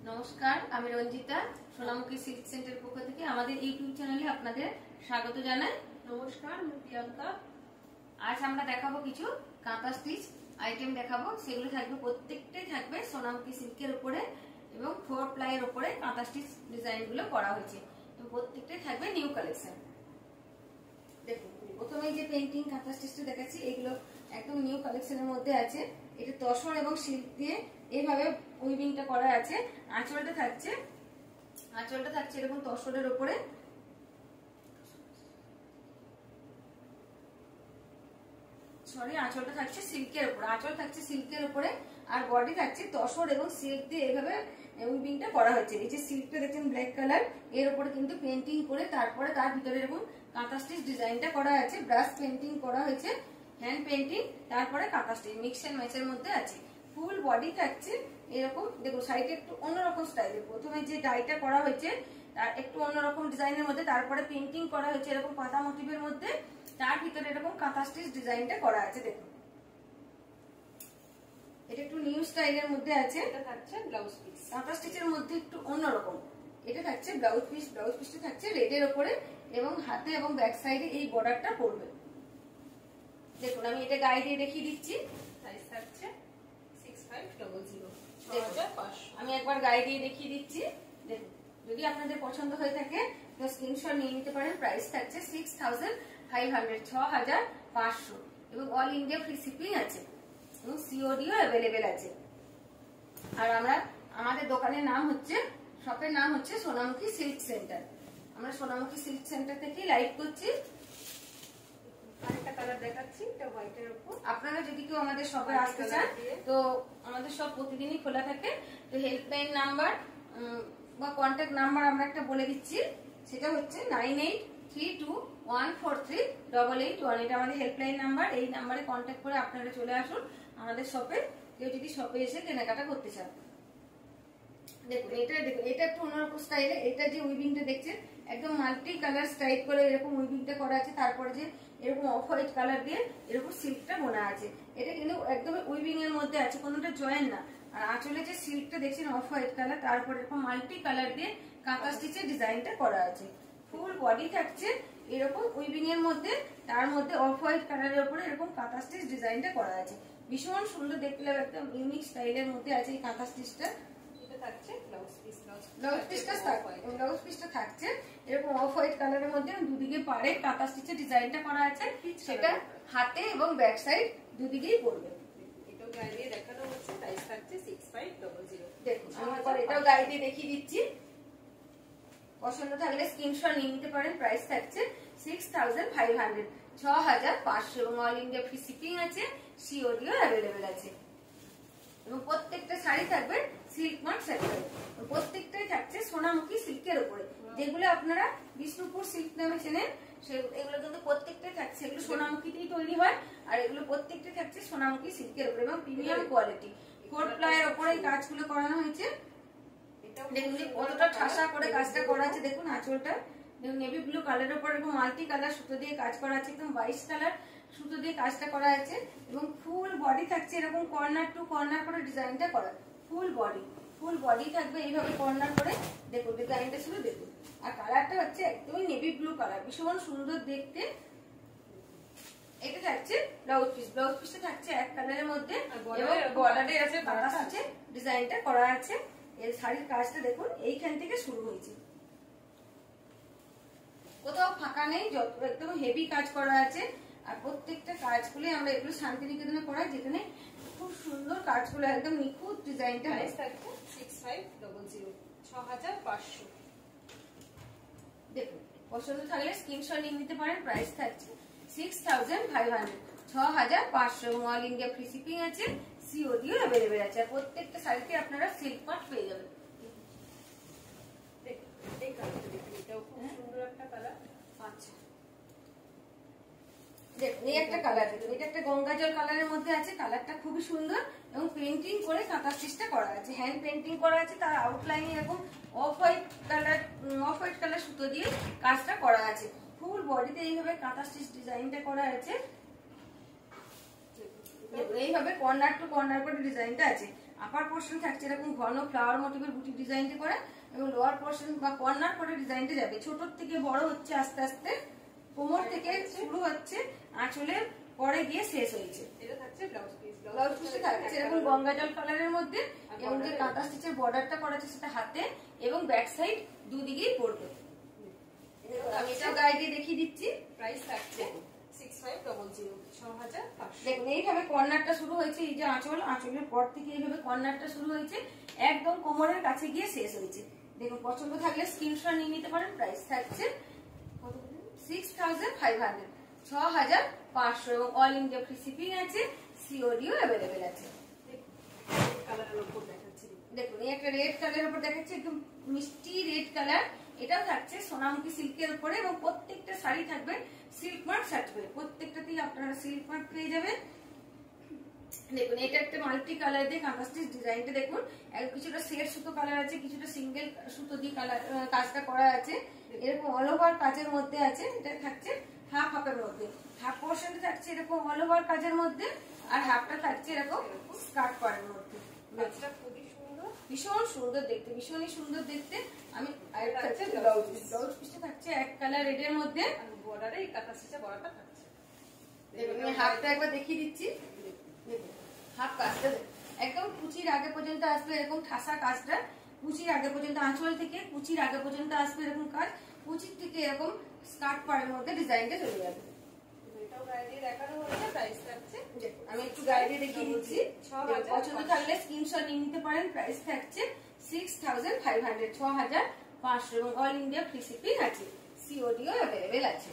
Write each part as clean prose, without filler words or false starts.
নমস্কার, আমি রঞ্জিতা সোনামুখী সিল্ক সেন্টারের পক্ষ থেকে আমাদের ইউটিউব চ্যানেলে আপনাদের স্বাগত জানাই। নমস্কার, আমি প্রিয়াঙ্কা। আজ আমরা দেখাবো কিছু কাঁথা স্টিচ আইটেম দেখাবো। সেগুলো থাকবে, প্রত্যেকটাই থাকবে সোনামুখী সিল্কের উপরে এবং 4 প্লাইয়ের উপরে কাঁথা স্টিচ ডিজাইনগুলো করা হয়েছে এবং প্রত্যেকটাই থাকবে নিউ কালেকশন। দেখুন, প্রথমে যে পেইন্টিং কাঁথা স্টিচটা দেখাচ্ছি, এগুলো একদম নিউ কালেকশনের মধ্যে আছে। এটা তসর এবং সিল্ক দিয়ে এইভাবে উইভিংটা করা আছে। আঁচলটা থাকছে এরকম তসরের উপরে, আঁচলটা থাকছে সিল্কের উপরে, আঁচল থাকছে সিল্কের উপরে আর বডি থাকছে তসর এবং সিল্ক দিয়ে এইভাবে উইভিংটা করা হয়েছে। এই যে সিল্কটা দেখছেন ব্ল্যাক কালার, এর উপরে কিন্তু পেন্টিং করে তারপরে তার ভিতরে এরকম কাঁথা স্টিচ ডিজাইনটা করা আছে। ব্রাশ পেন্টিং করা হয়েছে, হ্যান্ড পেন্টিং, তারপরে কাঁথা স্টিচ মিক্স এন্ড ম্যাচের মধ্যে আছে। ফুল বডি থাকছে এরকম। দেখো সাইডে একটু অন্যরকম স্টাইলে, প্রথমে যে ডাইটা করা হয়েছে তার একটু অন্যরকম ডিজাইনের মধ্যে, তারপরে পেন্টিং করা হয়েছে এরকম পাতা মোটিভের মধ্যে, তার ভিতরে এরকম কাঁথা স্টিচ ডিজাইনটা করা আছে। দেখুন, এটা একটু নিউ স্টাইলের মধ্যে আছে। এটা থাকছে ব্লাউজ পিস, কাঁথা স্টিচের মধ্যে একটু অন্যরকম। এটা থাকছে ব্লাউজ পিস, ব্লাউজ পিসটা থাকছে রেডের উপরে এবং হাতে এবং ব্যাক সাইডে এই বর্ডারটা পড়বে। দেখুন, আমি এটা গায়ে দিয়ে দেখিয়ে দিচ্ছি। সাইজ থাকছে 6500, আমি একবার গায়ে দিয়ে দেখিয়ে দিচ্ছি। দেখুন, যদি আপনাদের পছন্দ হয়ে থাকে তো স্ক্রিনশট নিয়ে নিতে পারেন। প্রাইস থাকছে 6500, 6500 এবং অল ইন্ডিয়া ফ্রি শিপিং আছে এবং সিওডিও অ্যাভেলেবেল আছে। আর আমাদের দোকানের নাম হচ্ছে, শপের নাম হচ্ছে সোনামুখী সিল্ক সেন্টার। আমরা সোনামুখী সিল্ক সেন্টার থেকেই লাইভ করছি। আরেকটা কালার দেখাচ্ছি, এটা হোয়াইটের উপর। আপনারা যদি কেউ আমাদের শপে আসতে চান তো আমাদের শপ প্রতিদিনই খোলা থাকে। তো হেল্পলাইন নাম্বার বা কন্ট্যাক্ট নাম্বার আমরা একটা বলে দিচ্ছি, সেটা হচ্ছে 9832143881। এটা আমাদের হেল্পলাইন নাম্বার। এই নাম্বারে কন্ট্যাক্ট করে আপনারা চলে আসুন আমাদের শপে, কেউ যদি শপে এসে কেনাকাটা করতে চান। দেখুন, এটা একটু অন্যরকম স্টাইলে। এটা যে উইভিংটা দেখছেন একদম মাল্টি কালার স্টাইল করে এরকম উইভিংটা করা আছে, তারপরে যে এরকম অফ হোয়াইট কালার দিয়ে এরকম সিল্কটা বোনা আছে। এটা কিন্তু একদম উইভিং এর মধ্যে আছে, কোনোটা জয়েন না। আর আঁচলে যে সিল্কটা দেখছেন অফ হোয়াইট কালার, তারপরে এরকম মাল্টি কালার দিয়ে কাঁথা স্টিচের ডিজাইনটা করা আছে। ফুল বডি থাকছে এরকম উইভিং এর মধ্যে, তার মধ্যে অফ হোয়াইট কালারের উপরে এরকম কাঁথা স্টিচ ডিজাইনটা করা আছে। ভীষণ সুন্দর দেখতে লাগে, একদম ইউনিক স্টাইলের মধ্যে আছে এই কাঁথা স্টিচটা। থাকছে ব্লাউজ পিস, ব্লাউজ পিসটা থাকছে এরকম অফ হোয়াইট কালারের মধ্যে, দুদিকে পাড়ে কাঁথা স্টিচের ডিজাইনটা করা আছে। সেটা হাতে এবং ব্যাক সাইড দুদিকেই পড়বে। এটাও গায়ে দিয়ে দেখানো হচ্ছে। প্রাইস থাকছে 6500। দেখুন, আমি একবার এটাও গায়ে দিয়ে দেখিয়ে দিচ্ছি। পছন্দ থাকলে স্ক্রিনশট নিয়ে নিতে পারেন। প্রাইস থাকছে 6500, 6500 এবং অল ইন্ডিয়া ফ্রি শিপিং আছে, সিওডিও অ্যাভেলেবেল আছে। এবং প্রত্যেকটা শাড়ি থাকবে সিল্ক মার্ক স্যাটিফাইড। প্রত্যেকটাই থাকছে সোনামুখী সিল্কের উপরে, যেগুলো আপনারা বিষ্ণুপুর সিল্ক নামে চেনেন। এগুলো কিন্তু প্রত্যেকটাই থাকছে, এগুলো সোনামুখীতেই তৈরি হয়। আর এগুলো প্রত্যেকটাই থাকছে সোনামুখী সিল্কের উপরে এবং প্রিমিয়াম কোয়ালিটি। 4 প্লাইয়ের উপরে এই কাজগুলো করানো হয়েছে। দেখুন কতটা ঠাসা করে কাজটা করা আছে। দেখুন আঁচলটা নেভি ব্লু কালারের উপর এরকম মাল্টি কালার সুতো দিয়ে কাজ করা আছে, একদম 22 কালার সুতো দিয়ে কাজটা করা আছে। এবং ফুল বডি থাকছে এরকম কর্নার টু কর্নার করে ডিজাইনটা করা। ফুল বডি থাকবে এইভাবে কর্নার করে। দেখুন ডিজাইনটা শুধু দেখুন। আর কালারটা হচ্ছে একদমই নেভি ব্লু কালার, ভীষণ সুন্দর দেখতে। এটা থাকছে ব্লাউজ পিস, ব্লাউজ পিসটা থাকছে এক কালারের মধ্যে এবং বর্ডারে আছে কাঁথা স্টিচের ডিজাইনটা করা আছে। এই শাড়ির কাজটা দেখুন এইখান থেকে শুরু হয়েছে, কোথাও ফাঁকা নেই, যত একদম হেভি কাজ করা আছে। আর প্রত্যেকটা কাজগুলো আমরা এগুলো শান্তিনিকেতনে করাই, যেখানে খুব সুন্দর কাজগুলো একদম নিখুঁত ডিজাইনটা। প্রাইস থাকছে 6500, 6500। দেখুন, পছন্দ থাকলে স্ক্রিনশট নিয়ে নিতে পারেন। প্রাইস থাকছে 6500, 6500 এবং অল ইন্ডিয়া ফ্রি শিপিং আছে, সিওডিও অ্যাভেলেবেল আছে। আর প্রত্যেকটা শাড়িতে আপনারা সিল্ক মার্ক পেয়ে যাবেন। এটাও খুব সুন্দর একটা কালার। আচ্ছা, দেখুন এই একটা কালার, দেখুন এটা একটা গঙ্গা জল কালারের মধ্যে আছে। কালারটা খুবই সুন্দর এবং পেন্টিং করে কাঁথা স্টিচটা করা আছে, হ্যান্ড পেন্টিং করা আছে। তার আউটলাইনে এরকম অফ হোয়াইট কালার সুতো দিয়ে কাজটা করা আছে। ফুল বডিতে এইভাবে কাঁথা স্টিচ ডিজাইনটা করা আছে। এইভাবে কর্নার টু কর্নার করে ডিজাইনটা আছে। আপার পোর্শন থাকছে এরকম ঘন ফ্লাওয়ার মোটিভের বুটি ডিজাইনটা করা, এবং লোয়ার পোর্শন বা কর্নার করে ডিজাইনটা যাবে, ছোট থেকে বড় হচ্ছে আস্তে আস্তে, কোমর থেকে শুরু হচ্ছে, আঁচলের পরে গিয়ে শেষ হয়েছে। এটা থাকছে ব্লাউজ পিস, ব্লাউজ পিসে থাকছে এরকম গঙ্গা জল কালারের মধ্যে, এবং যে কাঁথা স্টিচের বর্ডারটা করা আছে সেটা হাতে এবং ব্যাক সাইড দুদিকেই পড়বে। আমি এটা গায়ে দিয়ে দেখিয়ে দিচ্ছি। প্রাইস থাকছে 6500, 6500। দেখুন এইভাবে কর্নারটা শুরু হয়েছে, এই যে আঁচল, আঁচলের পর থেকে এইভাবে কর্নারটা শুরু হয়েছে, একদম কোমরের কাছে গিয়ে শেষ হয়েছে। দেখুন পছন্দ থাকলে স্ক্রিনশট নিয়ে নিতে পারেন। প্রাইস থাকছে 6500, 6500, এবং অল ইন্ডিয়া ফ্রি শিপিং আছে, সিওডিও অ্যাভেলেবেল আছে। কালারের উপর দেখাচ্ছি, দেখুন এই একটা রেড কালারের উপর দেখাচ্ছি, একদম মিষ্টি রেড কালার। এটাও থাকছে সোনামুখী সিল্কের উপরে, এবং প্রত্যেকটা শাড়ি থাকবে সিল্ক মার্ক সার্টিফিকেট, প্রত্যেকটাতেই আপনারা সিল্ক মার্ক পেয়ে যাবেন। দেখুন এটা একটা মাল্টি কালার দিয়ে কাঁথা স্টিচ ডিজাইনটা দেখুন, কিছুটা শেড সুতো কালার আছে, কিছুটা সিঙ্গেল সুতো দিয়ে কালার কাজটা করা আছে, এরকম অল ওভার কাজের মধ্যে আছে। এটা থাকছে হাফ হাফের মধ্যে, হাফ পোর্শনটা থাকছে এরকম অল ওভার কাজের মধ্যে, আর হাফটা থাকছে এরকম স্কার্ট করার মধ্যে। খুবই সুন্দর, ভীষণ সুন্দর দেখতে, ভীষণই সুন্দর দেখতে। আমি ব্লাউজ পিসটা থাকছে এক কালার রেডের মধ্যে, বর্ডারে এই কাঁথা স্টিচের বর্ডারটা থাকছে। আমি হাফটা একবার দেখিয়ে দিচ্ছি। হাফ কাজটা একদম কুচির আগে পর্যন্ত আসবে এরকম ঠাসা কাজটা, কুচির আগে পর্যন্ত, আঁচল থেকে কুচির আগে পর্যন্ত আসবে এরকম কাজ, কুচির থেকে এরকম স্কার্ট পাড়ের মধ্যে ডিজাইনটা চলে যাবে। এটাও গায়ে দিয়ে দেখানো হচ্ছে, প্রাইস থাকছে, আমি একটু গায়ে দিয়ে দেখিয়ে দিচ্ছি। পছন্দ থাকলে স্ক্রিনশট নিয়ে নিতে পারেন। প্রাইস থাকছে 6500, 6500, এবং অল ইন্ডিয়া ফ্রি শিপিং আছে, সিওডিও অ্যাভেলেবেল আছে।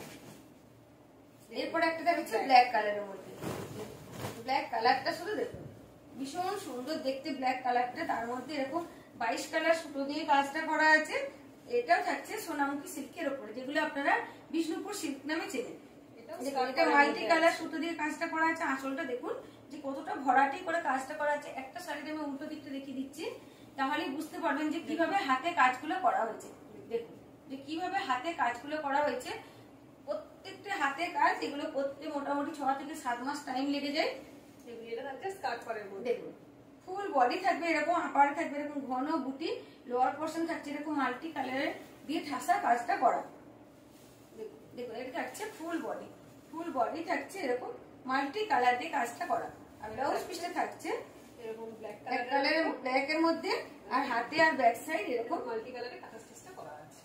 এরপর একটা দেখাচ্ছে ব্ল্যাক কালারের মধ্যে। ব্ল্যাক কালারটা শুধু দেখুন, ভীষণ সুন্দর দেখতে ব্ল্যাক কালারটা, তার মধ্যে এরকম 22 কালার সুতো দিয়ে কাজটা করা আছে। এটাও থাকছে সোনামুখী সিল্কের উপরে, যেগুলো আপনারা বিষ্ণুপুর সিল্ক নামে চেনেন। এটা মাল্টি কালার সুতো দিয়ে কাজটা করা আছে। আঁচলটা দেখুন যে কতটা ভরাটি করে কাজটা করা আছে। একটা শাড়িতে আমি উল্টো দিকটা দেখিয়ে দিচ্ছি, তাহলে বুঝতে পারবেন যে কিভাবে হাতে কাজগুলো করা হয়েছে। দেখুন যে কিভাবে হাতে কাজগুলো করা হয়েছে, প্রত্যেকটা হাতে কাজ, এগুলো করতে মোটামুটি 6 থেকে 7 মাস টাইম লেগে যায়। এটা থাকছে স্কার্ট পাড়ের মধ্যে, দেখুন ফুল বডি থাকবে এরকম, আপার থাকবে এরকম ঘন বুটি, লোয়ার পোর্শন থাকছে এরকম মাল্টি কালারের দিয়ে ঠাসা কাজটা করা। দেখুন এটা থাকছে ফুল বডি, ফুল বডি থাকছে এরকম মাল্টি কালার দিয়ে কাজটা করা। আর ব্লাউজ পিসটা থাকছে এরকম ব্ল্যাক কালারের, ব্ল্যাক এর মধ্যে, আর হাতে আর ব্যাক সাইড এরকম মাল্টি কালারে কাঁথা স্টিচটা করা আছে।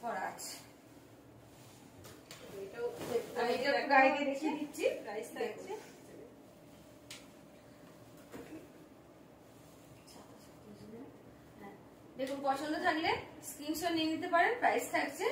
এটাও আমি এটা গায়ে দিয়ে দেখিয়ে দিচ্ছি। প্রাইস থাকছে, দেখুন পছন্দ থাকলে স্ক্রিনশট নিয়ে নিতে পারেন। প্রাইস থাকছে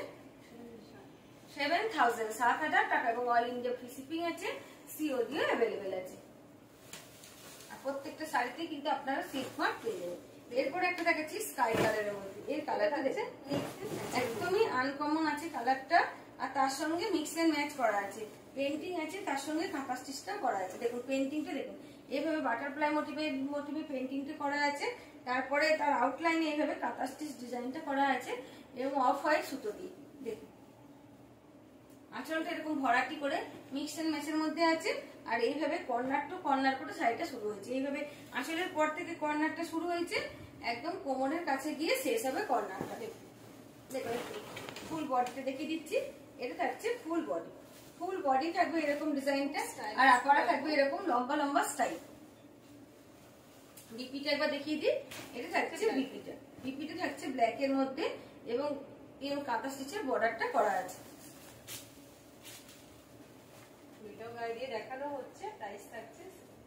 7000, 7000 টাকা, এবং অল ইন্ডিয়া ফ্রি শিপিং আছে, সিওডিও অ্যাভেলেবেল আছে। আর প্রত্যেকটা শাড়িতে কিন্তু আপনারা সিল্ক মার্ক পেয়ে যাবেন। এরপর একটা দেখাচ্ছি স্কাই কালারের মধ্যে। এর কালারটা দেখেন একদমই আনকমন আছে কালারটা, আর তার সঙ্গে মিক্স এন্ড ম্যাচ করা আছে, পেন্টিং আছে, তার সঙ্গে কাঁথা স্টিচটা করা আছে। দেখুন পেন্টিংটা দেখুন, এইভাবে বাটারফ্লাই মোটিভে পেন্টিংটা করা আছে, তারপরে তার আউটলাইনে এইভাবে কাঁথা স্টিচ ডিজাইনটা করা আছে, এবং অফ হোয়াইট সুতো দিয়ে। দেখুন আঁচলটা এরকম ভরাটি করে মিক্স এন্ড ম্যাচের মধ্যে আছে, আর এইভাবে কর্নার টু কর্নার করে শাড়িটা শুরু হয়েছে। এইভাবে আঁচলের পর থেকে কর্নারটা শুরু হয়েছে, একদম কোমরের কাছে গিয়ে শেষ হবে কর্নারটা। দেখুন ফুল বডিটা দেখিয়ে দিচ্ছি। এটা থাকছে ফুল বডি, ফুল বডি থাকবে এরকম ডিজাইনটা, আর আপারা থাকবে এরকম লম্বা লম্বা স্টাইল। বিপিটা একবার দেখিয়ে দিই। এটা থাকছে বিপিটা, বিপিটা থাকছে ব্ল্যাক এর মধ্যে, এবং এরকম কাঁথা স্টিচের বর্ডারটা করা আছে। এটাও গায়ে দিয়ে দেখানো হচ্ছে, প্রাইস থাকছে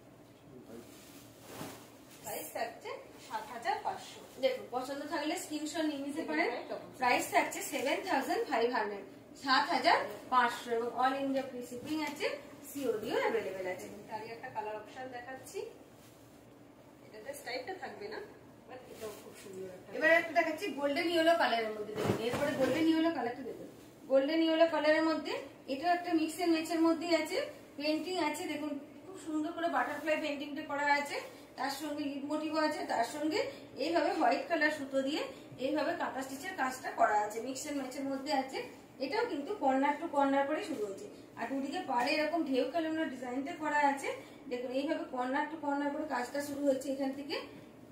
7500। দেখুন পছন্দ থাকলে স্ক্রিনশট নিয়ে নিতে পারেন। প্রাইস থাকছে 7500, 7500, এবং অল ইন্ডিয়া ফ্রি শিপিং আছে, সিওডিও অ্যাভেলেবেল আছে। তারই একটা কালার অপশন দেখাচ্ছি, এটাতে স্টাইলটা থাকবে না, বাট এটাও খুব সুন্দর একটা। এবার একটা দেখাচ্ছি গোল্ডেন ইয়েলো কালারের মধ্যে। দেখুন এরপরে গোল্ডেন ইয়েলো কালারটা দেখুন, গোল্ডেন ইয়েলো কালারের মধ্যে, এটা একটা মিক্স এন্ড ম্যাচের মধ্যে আছে, পেন্টিং আছে। দেখুন খুব সুন্দর করে বাটারফ্লাই পেন্টিংটা করা আছে, তার সঙ্গে লিড মোটিভ আছে, তার সঙ্গে এইভাবে হোয়াইট কালার সুতো দিয়ে এইভাবে কাঁথা স্টিচের কাজটা করা আছে, মিক্স এন্ড ম্যাচের মধ্যে আছে। এটাও কিন্তু কর্নার টু কর্নার করে শুরু হয়েছে, আর দুদিকে পাড়ে এরকম ঢেউ খেলানোর ডিজাইনটা করা আছে। দেখুন এইভাবে কর্নার টু কর্নার করে কাজটা শুরু হয়েছে এখান থেকে,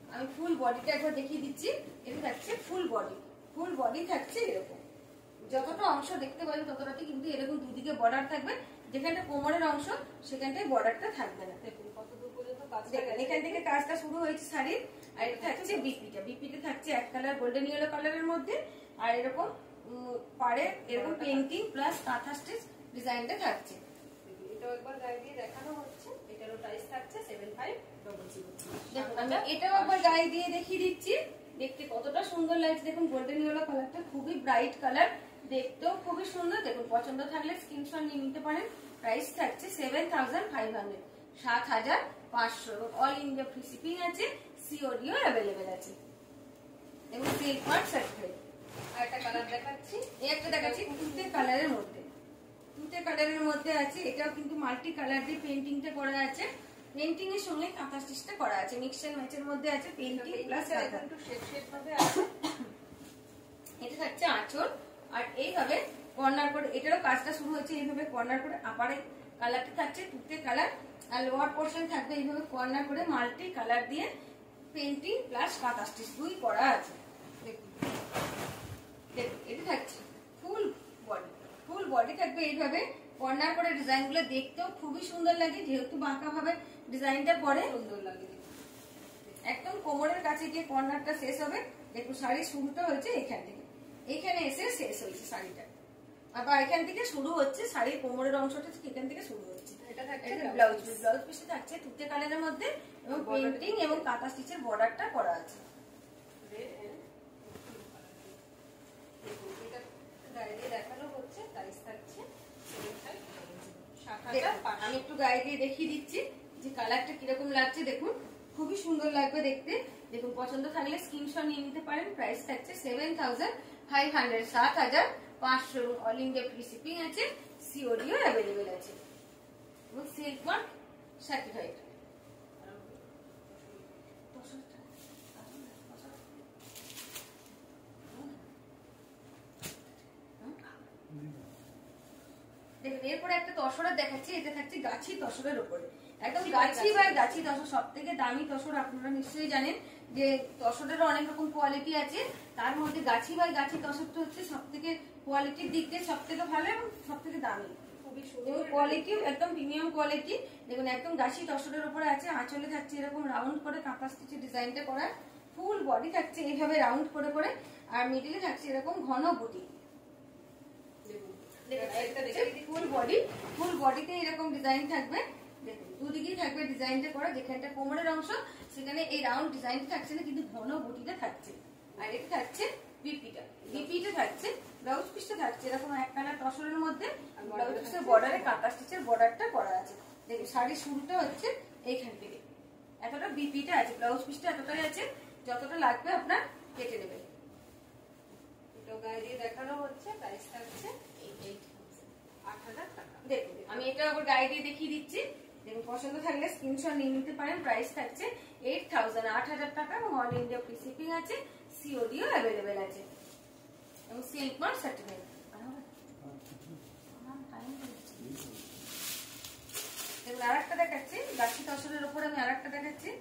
আমি ফুল বডিটা একবার দেখিয়ে দিচ্ছি। এটা থাকছে ফুল বডি, ফুল বডি থাকছে এরকম, যতটা অংশ দেখতে পাবেন ততটাতে কিন্তু এরকম দুদিকে বর্ডার থাকবে, যেখানটা কোমরের অংশ সেখানটায় বর্ডারটা থাকবে না। দেখুন কতদূর পর্যন্ত কাজটা দেখুন এখান থেকে কাজটা শুরু হয়েছে শাড়ির। আর এটা থাকছে বিপিটা, বিপিটা থাকছে এক কালার গোল্ডেন ইয়েলো কালারের মধ্যে, আর এরকম পাড়ে এরকম পেইন্টিং প্লাস কাঁথা স্টিচ ডিজাইনটা থাকছে। এটাও একবার গায়ে দিয়ে দেখানো হচ্ছে। এটারও প্রাইস থাকছে 7500। দেখুন আমি এটাও একবার গায়ে দিয়ে দেখিয়ে দিচ্ছি, দেখতে কতটা সুন্দর লাগছে। দেখুন গোল্ডেন ইয়েলো কালারটা খুবই ব্রাইট কালার, দেখতেও খুবই সুন্দর। দেখুন পছন্দ থাকলে স্ক্রিনশট নিয়ে নিতে পারেন। প্রাইস থাকছে 7500, 7500। অল ইন্ডিয়া ফ্রি শিপিং আছে, সিওডিও অ্যাভেলেবেল আছে এবং সিল্ক মার্ক সার্টিফাইড। আর একটা কালার দেখাচ্ছি, এই একটা দেখাচ্ছি তুতে কালারের মধ্যে, তুতে কালারের মধ্যে আছে। এটাও কিন্তু মাল্টি কালার দিয়ে পেইন্টিংটা করা আছে, পেইন্টিং এর সঙ্গে কাঁথা স্টিচটা করা আছে, মিক্স এন্ড ম্যাচের মধ্যে আছে পেইন্টিং প্লাস কাঁথা। একটু শেড শেড ভাবে আছে। এটা থাকছে আঁচল, আর এইভাবে কর্নার করে এটারও কাজটা শুরু হয়েছে। এইভাবে কর্নার করে আপারে কালারটা থাকছে তুতে কালার, আর লোয়ার পোর্শন থাকবে এইভাবে কর্নার করে মাল্টি কালার দিয়ে পেইন্টিং প্লাস কাঁথা স্টিচ দুই করা আছে। দেখুন দেখুন এটা থাকছে ফুল বডি, ফুল বডি থাকবে এইভাবে কর্নার করে। ডিজাইনগুলো দেখতেও খুবই সুন্দর লাগে, যেহেতু বাঁকা ভাবে ডিজাইনটা পরে সুন্দর লাগে। একদম কোমরের কাছে গিয়ে কর্নারটা শেষ হবে। দেখুন শাড়ির শুরুটা হয়েছে এখান থেকে, এইখানে এসে শেষ হয়েছে শাড়িটা, আবার এখান থেকে শুরু হচ্ছে শাড়ির কোমরের অংশটা এখান থেকে শুরু হচ্ছে। এটা থাকছে ব্লাউজ পিস, ব্লাউজ পিসে থাকছে তুতে কালারের মধ্যে এবং পেইন্টিং এবং কাঁথা স্টিচের বর্ডারটা করা আছে। দেখানো হচ্ছে, প্রাইস থাকছে 7500। আমি একটু গায়ে দিয়ে দেখিয়ে দিচ্ছি যে কালারটা কিরকম লাগছে। দেখুন খুবই সুন্দর লাগবে দেখতে। দেখুন পছন্দ থাকলে স্ক্রিনশট নিয়ে নিতে পারেন। প্রাইস থাকছে 7500, 7500। অল ইন্ডিয়া ফ্রি শিপিং আছে, সিওডিও অ্যাভেলেবেল আছে এবং সিল্ক মার্ক সার্টিফাইড। দেখুন এরপরে একটা তসরের দেখাচ্ছি, এটা থাকছে গাছি তসরের উপরে, একদম গাছি বাই গাছি তসর। সব থেকে দামি তসর আপনারা নিশ্চয়ই জানেন যে তসরের অনেক রকম কোয়ালিটি আছে, তার মধ্যে গাছি বাই গাছি তসরটা হচ্ছে সব থেকে কোয়ালিটির দিক দিয়ে সব থেকে ভালো এবং সব থেকে দামি। খুবই এবং সুন্দর কোয়ালিটি একদম প্রিমিয়াম কোয়ালিটি। দেখুন একদম গাছি তসরের উপরে আছে, আঁচলে থাকছে এরকম রাউন্ড করে কাঁথা স্টিচের ডিজাইনটা করা, ফুল বডি থাকছে এইভাবে রাউন্ড করে করে, আর মিডিলে থাকছে এরকম ঘন বুটি। ফুল বডি, ফুল বডিতে এরকম ডিজাইন থাকবে। দেখুন দুদিকেই থাকবে ডিজাইনটা করা, যেখানটা কোমরের অংশ সেখানে এই রাউন্ড ডিজাইনটা থাকছে না, কিন্তু ঘন বুটিটা থাকছে। আর এটা থাকছে বিপিটা, বিপিটা থাকছে। ব্লাউজ পিসটা থাকছে এরকম এক কালার তসরের মধ্যে, ব্লাউজ পিসের বর্ডারে কাঁথা স্টিচের বর্ডারটা করা আছে। দেখুন শাড়ির শুরুটা হচ্ছে এইখান থেকে, এতটা বিপিটা আছে, ব্লাউজ পিসটা এতটাই আছে, যতটা লাগবে আপনার কেটে নেবেন। এটাও গায়ে দিয়ে দেখানো হচ্ছে, প্রাইস থাকছে 8000 টাকা। দেখুন আমি এটা আবার গায়ে দিয়ে দেখিয়ে দিচ্ছি। দেখুন পছন্দ থাকলে স্ক্রিনশট নিয়ে নিতে পারেন। প্রাইস থাকছে 8000, 8000 টাকা এবং অল ইন্ডিয়া ফ্রি শিপিং আছে, সিওডিও অ্যাভেলেবেল আছে এবং সিল্ক মার্ক সার্টিফাইড। দেখুন আরেকটা দেখাচ্ছি গাছি তসরের উপর, আমি আরেকটা দেখাচ্ছি।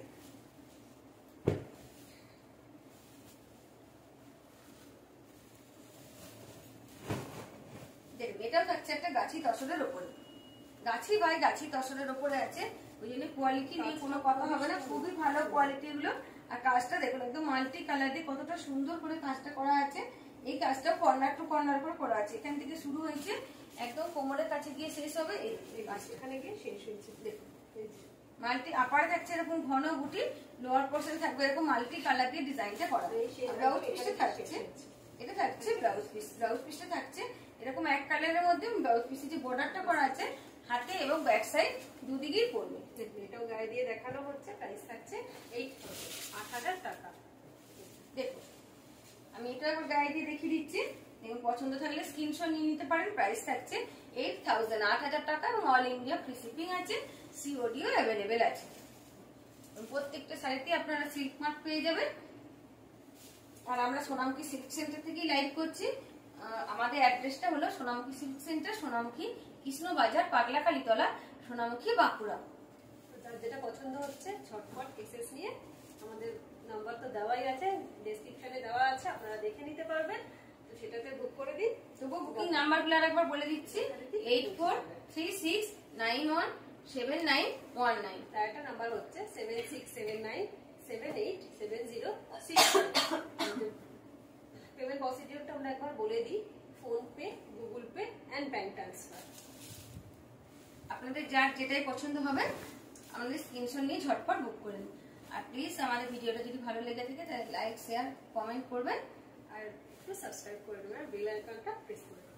দেখুন এটাও থাকছে একটা গাছি তসরের উপরে, গাছি বাই গাছি তসরের উপরে আছে, ওই জন্য কোয়ালিটি নিয়ে কোনো কথা হবে না, খুবই ভালো কোয়ালিটি গুলো। আর কাজটা দেখুন একদম মাল্টি কালার দিয়ে কতটা সুন্দর করে কাজটা করা আছে। এই কাজটা কর্নার টু কর্নার করে করা আছে, এখান থেকে শুরু হয়েছে একদম কোমরের কাছে গিয়ে শেষ হবে। এই কাজটা এখানে গিয়ে শেষ হয়েছে। দেখুন মাল্টি আপারে থাকছে এরকম ঘন বুটি, লোয়ার পোর্শন থাকবে এরকম মাল্টি কালার দিয়ে ডিজাইনটা করা। ব্লাউজ পিসটা থাকছে, এটা থাকছে ব্লাউজ পিস, ব্লাউজ পিসটা থাকছে এরকম এক কালারের মধ্যে। ব্লাউজ পিসে যে বর্ডারটা করা আছে হাতে এবং ব্যাক সাইড দুদিকেই পড়বে। এটাও গায়ে দিয়ে দেখানো হচ্ছে, প্রাইস থাকছে 8000 টাকা। দেখুন আমি এটা একবার গায়ে দিয়ে দেখিয়ে দিচ্ছি। দেখুন পছন্দ থাকলে স্ক্রিনশট নিয়ে নিতে পারেন। প্রাইস থাকছে 8000, 8000 টাকা এবং অল ইন্ডিয়া ফ্রি শিপিং আছে, সিওডিও অ্যাভেলেবেল আছে। প্রত্যেকটা শাড়িতে আপনারা সিল্ক মার্ক পেয়ে যাবেন। আর আমরা সোনামুখী সিল্ক সেন্টার থেকেই লাইভ করছি। আমাদের অ্যাড্রেসটা হলো সোনামুখী সিল্ক সেন্টার, সোনামুখী কৃষ্ণ বাজার, পাগলা কালীতলা, সোনামুখী, বাঁকুড়া। যার যেটা পছন্দ হচ্ছে ঝটপট এসএস নিয়ে আমাদের নাম্বার তো দেওয়াই আছে, ডেসক্রিপশনে দেওয়া আছে, আপনারা দেখে নিতে পারবেন। তো সেটাতে বুক করে দিন। তবুও বুকিং নাম্বারগুলো আরেকবার বলে দিচ্ছি, 8436917919। তার একটা নাম্বার হচ্ছে 7679787006। পেমেন্ট প্রসিডিউরটা আমরা একবার বলে দিই, PhonePe, Google Pay and bank transfer. আপনাদের যার যেটাই পছন্দ হবে আমাদের স্ক্রিনশট নিয়ে ঝটপট বুক করে দিন। আর প্লিজ আমাদের ভিডিওটা যদি ভালো লেগে থাকে তাহলে লাইক শেয়ার কমেন্ট করবেন আর একটু সাবস্ক্রাইব করে দেবেন আর বেল আইকনটা প্রেস করে দেবেন।